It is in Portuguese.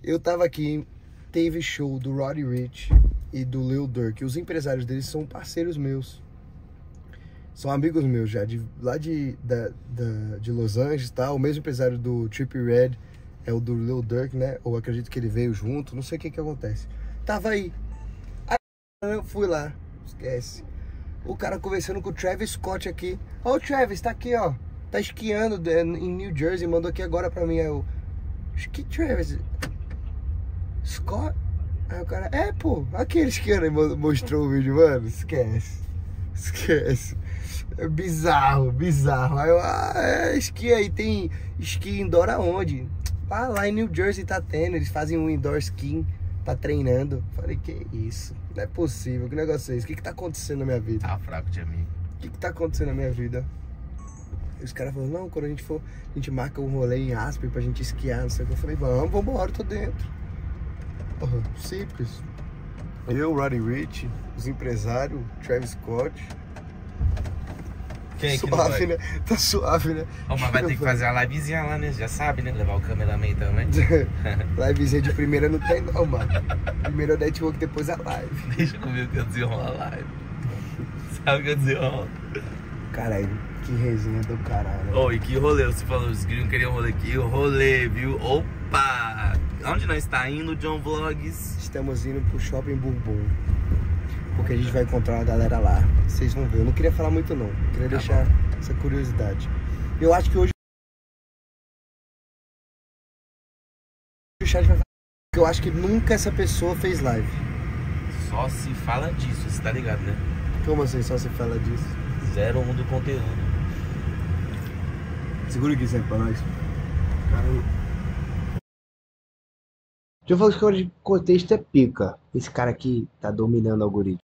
Eu tava aqui, teve show do Roddy Ricch e do Lil Durk. Os empresários deles são parceiros meus. São amigos meus já, lá de Los Angeles, tá? O mesmo empresário do Trippie Redd é o do Lil Durk, né? Ou acredito que ele veio junto, não sei o que acontece. Tava aí. Aí eu fui lá, esquece. O cara conversando com o Travis Scott aqui. Ó, o Travis, tá aqui, ó. Tá esquiando em New Jersey, mandou aqui agora pra mim. Aí eu, que Travis? Scott? Aí o cara, pô, aquele esquiando. Aí mostrou o vídeo, mano, esquece. Esquece. É bizarro, bizarro. Aí eu, esqui aí, tem esqui indoor aonde? Lá em New Jersey tá tendo, eles fazem um indoor skiing, tá treinando. Falei, que isso? Não é possível, que negócio é esse? O que tá acontecendo na minha vida? Tá fraco de amigo. O que tá acontecendo na minha vida? E os caras falaram, não, quando a gente for, a gente marca um rolê em Aspen pra gente esquiar, não sei o que. Eu falei, vambora, tô dentro. Porra, simples. Eu, Roddy Ricch, os empresários, Travis Scott. Quem é que suave, não vai? né? Tá suave, né? Oh, mas vai ter que fazer uma livezinha lá, né? Já sabe, né? Levar o cameraman também. Livezinha de primeira não tem não, mano. Primeiro é o network, depois a live. Deixa comigo que eu desenrolo a live. Sabe o que eu desenrolo? Caralho, que resenha do caralho. Oh, e que rolê? Você falou, os gringos queriam rolê aqui. O rolê, viu? Opa! Onde nós está indo, John Vlogs? Estamos indo pro Shopping Bourbon. Porque a gente vai encontrar uma galera lá. Vocês vão ver. Eu não queria falar muito não. Queria deixar essa curiosidade. Eu acho que hoje o chat vai falar. Porque eu acho que nunca essa pessoa fez live. Só se fala disso, você tá ligado, né? Como assim só se fala disso? 01 do conteúdo. Segura aqui sempre pra nós. Caramba. Deixa eu falar que o contexto é pica. Esse cara aqui tá dominando o algoritmo.